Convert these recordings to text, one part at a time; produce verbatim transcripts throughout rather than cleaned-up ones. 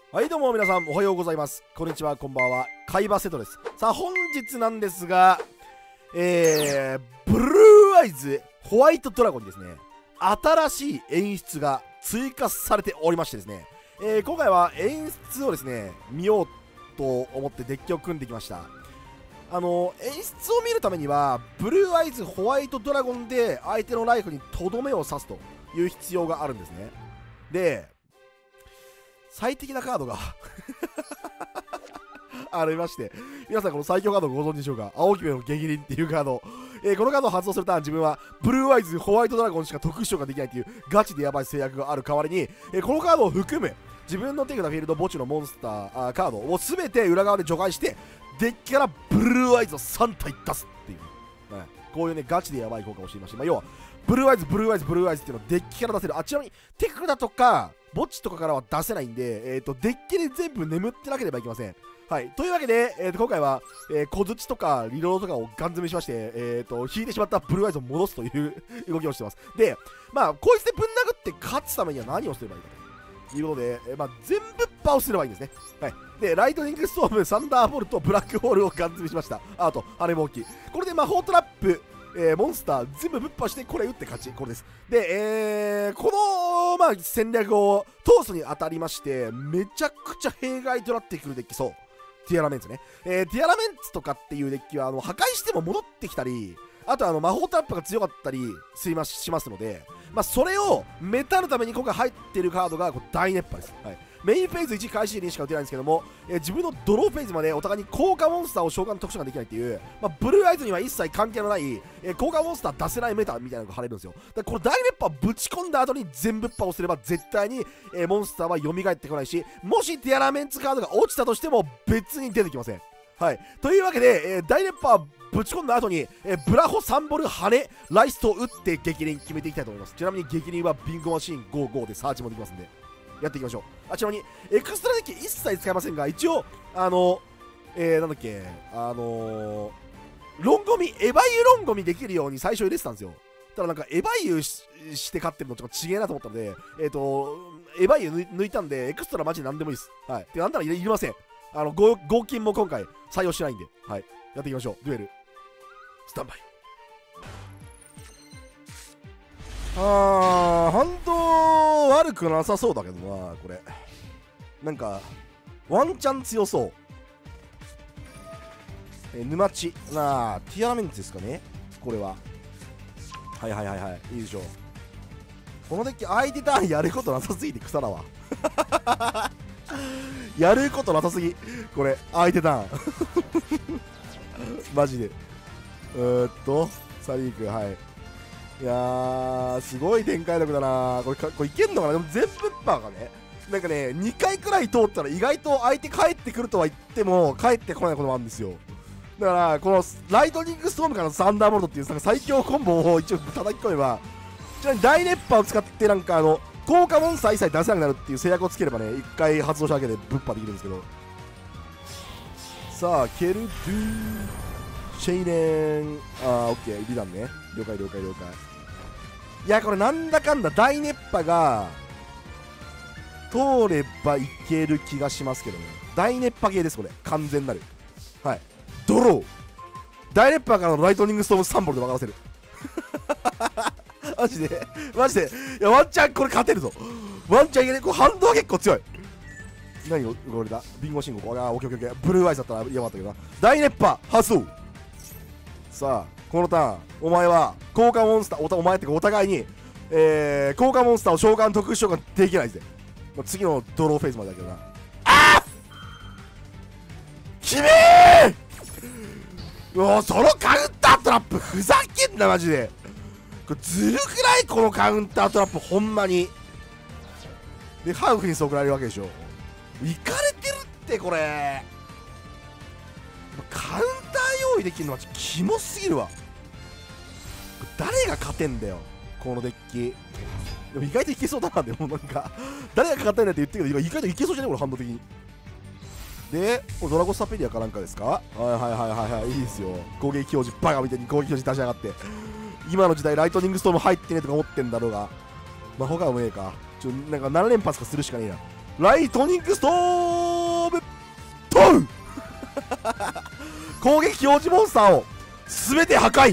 はいどうも皆さんおはようございます。こんにちは、こんばんは。海馬セトです。さあ本日なんですが、えー、ブルーアイズホワイトドラゴンにですね、新しい演出が追加されておりましてですね、えー、今回は演出をですね見ようと思ってデッキを組んできました。あの演出を見るためにはブルーアイズホワイトドラゴンで相手のライフにとどめを刺すという必要があるんですね。で最適なカードがありまして、皆さんこの最強カードをご存知でしょうか。青姫の激鱗っていうカード、えー、このカードを発動するターン自分はブルーアイズホワイトドラゴンしか特殊召喚できないっていうガチでやばい制約がある代わりに、えー、このカードを含む自分の手札フィールド墓地のモンスターあーカードを全て裏側で除外してデッキからブルーアイズをさん体出すっていう、ね、こういうねガチでやばい効果をしていまして、まあ、要はブルーアイズブルーアイズブルーアイズっていうのをデッキから出せる。あちなみに手札とか墓地とかからは出せないんで、えー、とデッキで全部眠ってなければいけません。はい、というわけで、えー、と今回は、えー、小槌とかリロードとかをガン詰めしまして、えー、と引いてしまったブルーアイズを戻すという動きをしてます。で、まあ、こいつでぶん殴って勝つためには何をすればいいかということで、えーまあ、全部パをすればいいんですね。はい、で、ライトニングストーム、サンダーボルト、ブラックホールをガン詰めしました。あと、羽も大きい。これで魔法トラップ、えー、モンスター全部ぶっ破してこれ打って勝ち、これです。で、えー、この、まあ、戦略を通すにあたりましてめちゃくちゃ弊害となってくるデッキ、そうティアラメンツね、えー、ティアラメンツとかっていうデッキはあの破壊しても戻ってきたり、あとあの魔法トラップが強かったりしますので、まあ、それをメタるために今回入っているカードがこう大熱波です。はい、メインフェーズいち開始時にしか打てないんですけども、えー、自分のドローフェーズまでお互いに効果モンスターを召喚特殊ができないっていう、まあ、ブルーアイズには一切関係のない、えー、効果モンスター出せないメタみたいなのが貼れるんですよ。だからこれ大熱波ぶち込んだ後に全部っ破をすれば絶対に、えー、モンスターは蘇ってこないし、もしティアラメンツカードが落ちたとしても別に出てきません。はい、というわけで、えー、大熱波ぶち込んだ後に、えー、ブラホさんボル羽ライストを打って激鱗決めていきたいと思います。ちなみに激鱗はビンゴマシーンごじゅうごでサーチもできますんでやっていきましょう。あちなみにエクストラデッキ一切使いませんが、一応あのえー、なんだっけあのー、ロンゴミエヴァイユロンゴミできるように最初入れてたんですよ。ただなんかエヴァイユ し, して勝ってるのちょっとちげえなと思ったので、えっ、ー、とエヴァイユ抜いたんでエクストラマジで何でもいいです。はい、でなんならいりません。あの合金も今回採用しないんで、はい、やっていきましょう。デュエルスタンバイ。あー反動悪くなさそうだけどな。これなんかワンチャン強そう。え沼地なあティアラメンツですかね、これは。はいはいはいはい、いいでしょう。このデッキ相手ターンやることなさすぎて草だわやることなさすぎこれ相手ターンマジで。うーっとサリーク、はい、いやーすごい展開力だなこれ。これいけんのかな。でも全部パーがね、なんかねにかいくらい通ったら意外と相手帰ってくるとは言っても帰ってこないこともあるんですよ。だからこのライトニングストームからのサンダーボルトっていうなんか最強コンボを一応叩き込めば、ちなみに大熱波を使ってなんかあの効果モンスター一切出せなくなるっていう制約をつければねいっかい発動しただけでぶっ破できるんですけど。さあケルドゥシェイレン、あーオッケーリダンね、了解了解了解。いやこれなんだかんだ大熱波が通ればいける気がしますけどね。大熱波系ですこれ完全なる。はい、ドロー大熱波からのライトニングストームさんボルで任せるマジでマジでいやワンチャンこれ勝てるぞ。ワンチャンいけね、これ反動は結構強い。何をこれだビンゴ信号、あーオッケーオッケーオッケー、ブルーアイズだったらやばかったけどな。大熱波発動。さあこのターンお前は効果モンスター お, お前ってかお互いに、えー、効果モンスターを召喚特殊召喚できないぜ。次のドローフェーズまでだけどな。あーきめーうわそのカウンタートラップふざけんなマジで。これずるくないこのカウンタートラップほんまに。でハーフに送られるわけでしょ。いかれてるってこれ。カウンター用意できるのはちょっとキモすぎるわ。誰が勝てんだよこのデッキ。でも意外といけそうだな。でもなんか誰が勝ったんだって言ってるけど意外といけそうじゃねこれ反動的に。でこれドラゴンサペリアかなんかですか。はいはいはいはいはい、いいですよ。攻撃表示バカみたいに攻撃表示出しやがって。今の時代ライトニングストーム入ってねとか思ってんだろうが、まあ他はもええか。ちょなんかなな連発かするしかねえな。 ライトニングストームトウ攻撃表示モンスターを全て破壊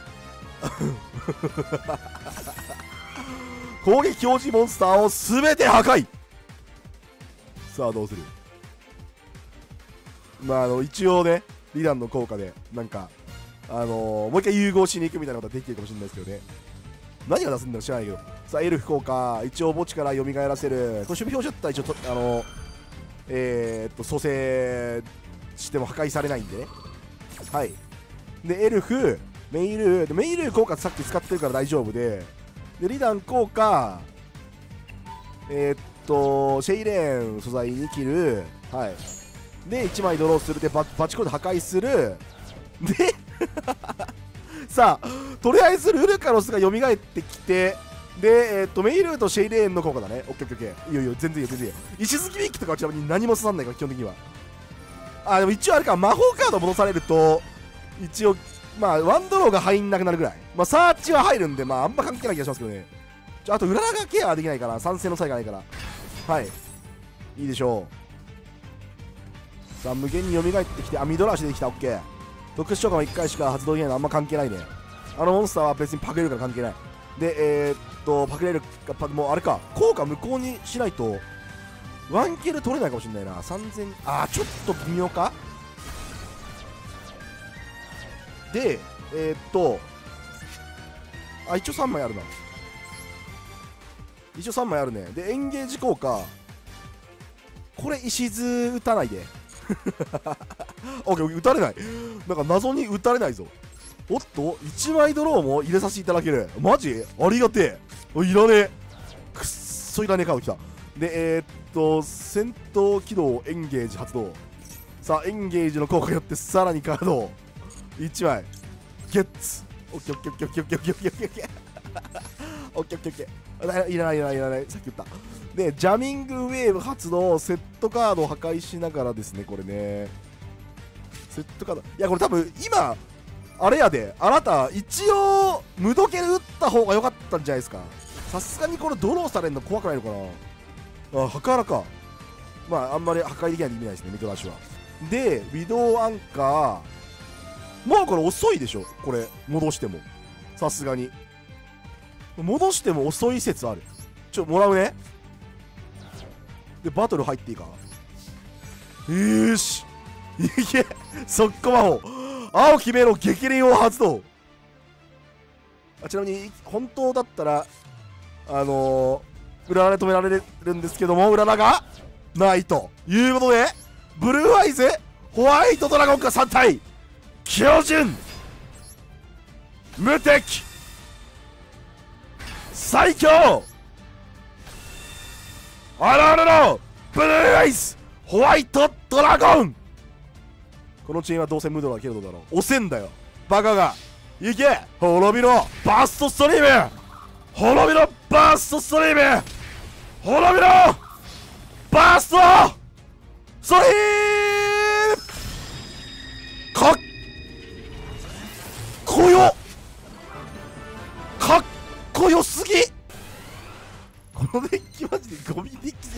攻撃表示モンスターを全て破壊。さあどうする。まああの一応ねリダンの効果でなんかあのー、もう一回融合しに行くみたいなことはできるかもしれないですけどね。何が出すんだろう知らないけど。さあエルフ効果一応墓地から蘇らせる。これ守備表示だったら一応とあのー、えー、っと蘇生しても破壊されないんでね。はいでエルフメイルメイル効果さっき使ってるから大丈夫で、でリダン効果えー、っとシェイレーン素材に切る。はいでいちまいドローするでババチコーで破壊するでさあとりあえずルルカロスが蘇ってきて、でえー、っとメイルとシェイレーンの効果だね。オッケーオッケーオッケー。いいよいいよ全然いいよ全然いいよ。石突きビッキとかはちなみに何も刺さんないから基本的には。あでも一応あれか魔法カード戻されると一応まあワンドローが入んなくなるぐらい。まあサーチは入るんでまああんま関係ない気がしますけどね。ちょあと裏がケアはできないから参戦の際がないからはいいいでしょう。さあ無限に蘇ってきて、あミドラーシュできた。オッケー。特殊召喚はいっかいしか発動できないのあんま関係ないね。あのモンスターは別にパクれるから関係ない。でえー、っとパクれるかもうあれか効果無効にしないとワンキル取れないかもしれないな。さんぜんあーちょっと微妙か。でえー、っとあ一応さんまいあるな。一応さんまいあるね。でエンゲージ効果これ石図打たないでオッケー打たれない。なんか謎に打たれないぞ。おっといちまいドローも入れさせていただける。マジありがてえ。いらねえくっそいらねえカードきた。でえー、っと戦闘起動エンゲージ発動。さあエンゲージの効果によってさらにカードをいちまいゲッツ。オッケーオッケーオッケーオッケーオッケーオッケーオッケーオッケーオッケーオッケーオッケーオッケー。いらないいらないいらない。さっき言った。でジャミングウェーブ発動。セットカードを破壊しながらですね。これねセットカードいやこれ多分今あれやであなた一応無時計で打った方が良かったんじゃないですか。さすがにこれドローされるの怖くないのかな。あ破壊か。まああんまり破壊できないんで意味ないですねミドラッシュは。でウィドウアンカーもうこれ遅いでしょ。これ戻してもさすがに戻しても遅い説ある。ちょもらうね。でバトル入っていいか。よーしいけ速攻魔法青き目の激鱗を発動。あちなみに本当だったらあのー、裏ラで止められるんですけども裏ラがないということでブルーアイズホワイトドラゴンがさん体標準無敵最強あらららブルーアイズホワイトドラゴン。このチェーンはどうせ無道だけどだろう。押せんだよバカが。いけ滅びろバーストストリーム滅びろバーストストリーム滅びろバーストストリームかっこよかっこよすぎ。このデッキマジでゴミデッキで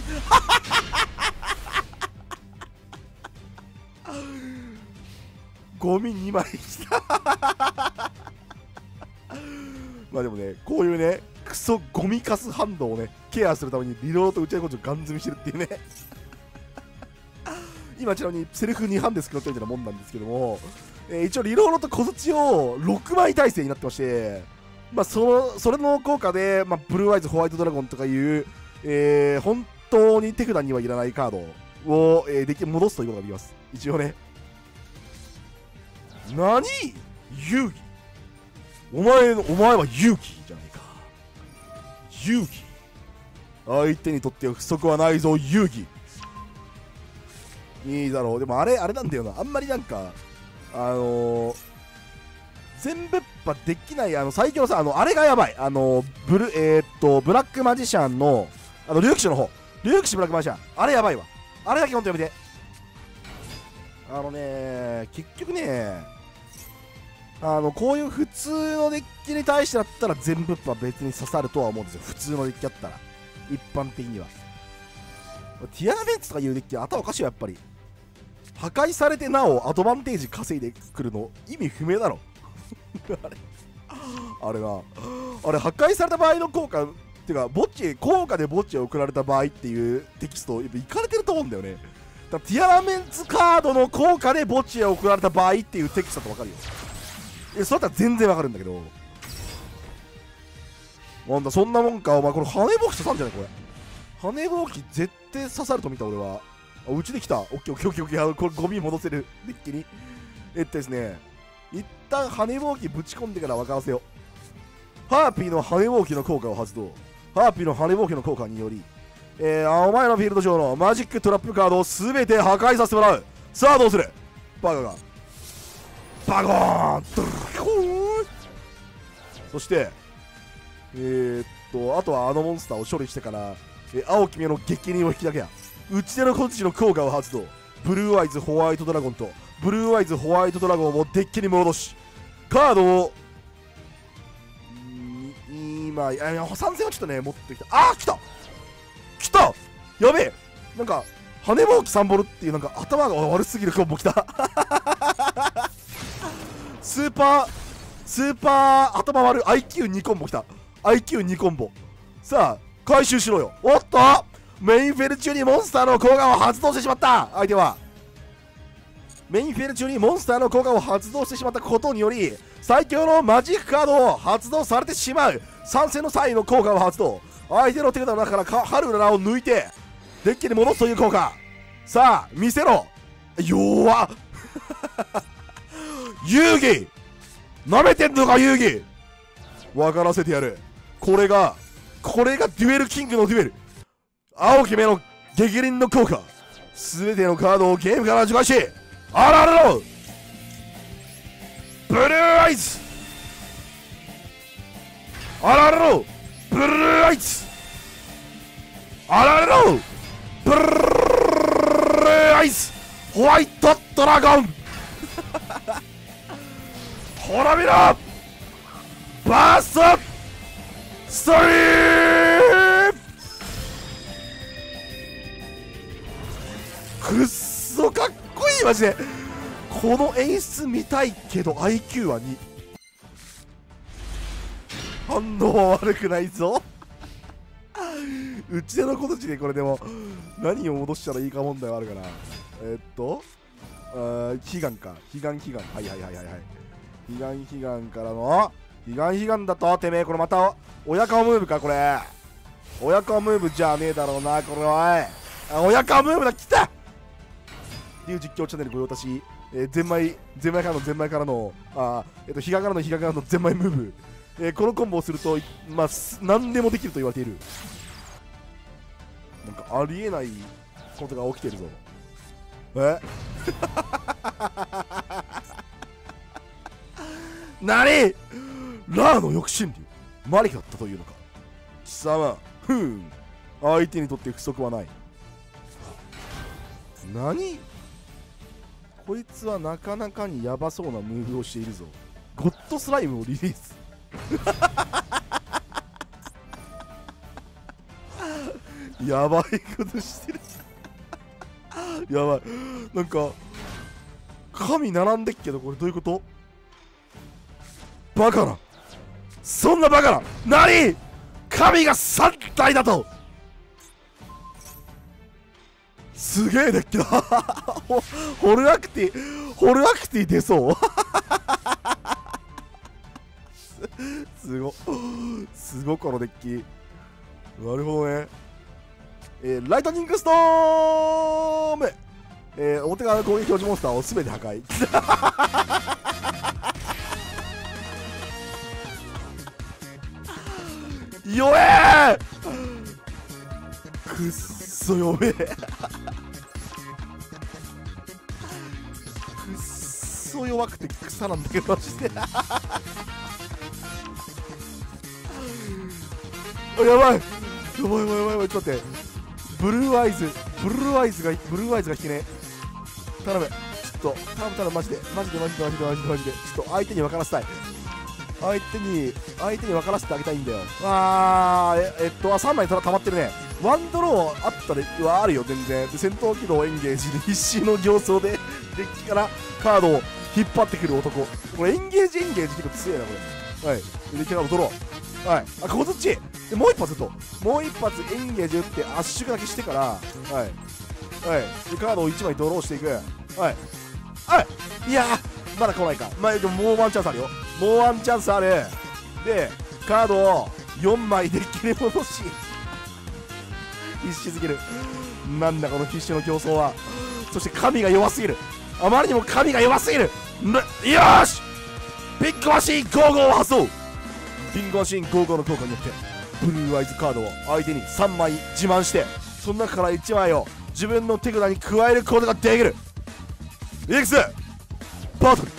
ゴミにまいきたまあでもねこういうねクソゴミカスハンドをねケアするためにリロードと打ち合いこちをガン積みしてるっていうね今ちなみにセルフにハンで作ろうとみたいなもんなんですけども、えー、一応リロードと小槌をろくまい体制になってまして、まあそのそれの効果で、まあ、ブルーアイズホワイトドラゴンとかいう、えー、本当に手札にはいらないカードを、えー、でき戻すということができます一応ね。何遊戯お前のお前は勇気じゃないか。勇気相手にとって不足はないぞ遊戯。いいだろう。でもあれあれなんだよなあんまりなんかあのー、全部っぱできないあの最強のさあのあれがやばいあのブルえー、っとブラックマジシャンのあの竜騎士の方竜騎士ブラックマジシャンあれやばいわ。あれだけほんとやめて。あのね結局ねあのこういう普通のデッキに対してだったら全部は別に刺さるとは思うんですよ。普通のデッキだったら一般的には。 ティアラメンツとかいうデッキ頭おかしいよやっぱり。破壊されてなおアドバンテージ稼いでくるの意味不明だろあれあれなあれ破壊された場合の効果っていうか墓地効果で墓地を送られた場合っていうテキストやっぱいかれてると思うんだよね。だからティアラメンツカードの効果で墓地へ送られた場合っていうテキストだと分かるよ。えそれだったら全然分かるんだけど、なんだそんなもんか。お前これ羽根ぼうき刺さんじゃないこれ。羽ぼうき絶対刺さると見た俺は。あうちで来た。オッケーオッケーオッケーオッケー。これゴミ戻せるデッキに。えっとですね一旦羽ぼうきぶち込んでから分からせよう。ハーピーの羽ぼうきの効果を発動。ハーピーの羽ぼうきの効果により、えー、お前のフィールド上のマジックトラップカードを全て破壊させてもらう。さあどうする。バカがバコーンドルーそしてえー、っとあとはあのモンスターを処理してから、えー、青き目の激鱗を引きだけや打ち手の小槌の効果を発動。ブルーアイズホワイトドラゴンとブルーアイズホワイトドラゴンをデッキに戻しカードを今いやいや参戦はちょっとね持ってきた。あー来た来たやべえなんか羽ぼうきサンボルっていうなんか頭が悪すぎるコンボ来たスーパースーパー頭悪い アイキューに コンボ来た。 アイキューに コンボさあ回収しろよ。おっとメインフェル中にモンスターの効果を発動してしまった。相手はメインフェル中にモンスターの効果を発動してしまったことにより最強のマジックカードを発動されてしまう。参戦の際の効果を発動。相手の手札の中からかハルラを抜いてデッキに戻すという効果。さあ見せろ。弱っ遊戯なめてんのか遊戯。分からせてやる。これがこれがデュエルキングのデュエル。青き目の激鱗の効果。全てのカードをゲームから除外しあららろブルーアイズあららろブルーアイズあららろブルーアイズホワイトドラゴンほら見ろバーストストリーくっそかっこいいマジで。この演出見たいけど アイキュー はに。反応は悪くないぞうちでの小槌でこれでも何を戻したらいいか問題はあるかな。えー、っとあ悲願か悲願悲願はいはいはいはいはい悲願悲願からの悲願悲願だとてめえこれまた親顔ムーブかこれ。親顔ムーブじゃねえだろうなこれは。おい親顔ムーブだ来たっていう実況チャンネルご用達、えー、ゼンマイゼンマイからのゼンマイからのあえっ、ー、と比嘉からの比嘉からのゼンマイムーブ、えー、このコンボをするとまあ何でもできると言われている。なんかありえないことが起きてるぞ。えなにラーの抑止流マリだったというのか。貴様ふん相手にとって不足はない。何こいつはなかなかにヤバそうなムーブをしているぞ。ゴッドスライムをリリースやばいことしてるやばいなんか神並んでっけどこれどういうこと。バカなそんなバカな何神がさん体だとすげえデッキだホルアクティホルアクティ出そうすごすごこのデッキ。なるほどね。えー、ライトニングストーム、えー、表側の攻撃表示モンスターを全て破壊弱えくっそ弱えくっそ弱くて草なんだけどマジでやばいやばいやばいやばいやばいちょっと待って。ブルーアイズブルーアイズがブルーアイズが引けねえ。頼むちょっと頼む頼むマジでマジでマジでマジでマジでマジでちょっと相手に分からせたい。相手に相手に分からせてあげたいんだよ。あーええっとさんまいたまってるね。 ワンドローあったりはあるよ全然で、戦闘機能エンゲージで必死の形相でデッキからカードを引っ張ってくる男。これエンゲージエンゲージ結構強いなこれ。はい、でデッキカードドロー。はい、あここそっちでもう一発ともう一発エンゲージ打って圧縮だけしてから、はいはい、でカードをいちまいドローしていく。はいはいいやーまだ来ないか。まあでももうワンチャンスあるよ。もうワンチャンスある。でカードをよんまいデッキに戻し必死すぎる。なんだこの必死の競争は。そして神が弱すぎる。あまりにも神が弱すぎる。よーしビッグマシーンゴーゴーを発動。ビッグマシーンゴーゴーの効果によってブルーアイズカードを相手にさんまい自慢して、その中からいちまいを自分の手札に加えることができる。イエクスバトル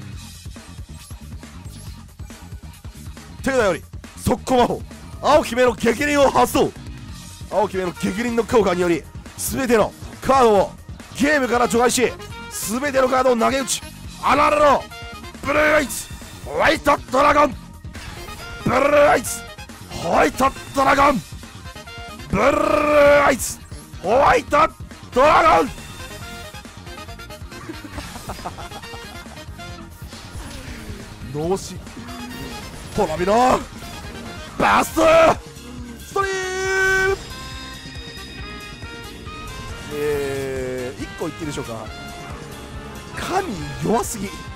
手札より速攻魔法青き目の激鱗を発動。青き目の激鱗の効果により全てのカードをゲームから除外し、全てのカードを投げ打ち、あららのブルーアイズホワイトドラゴンブルーアイズホワイトドラゴンブルーアイズホワイトドラゴン脳死ほら見ろバストストリーム。えー、いっこ言っていいでしょうか。神弱すぎ。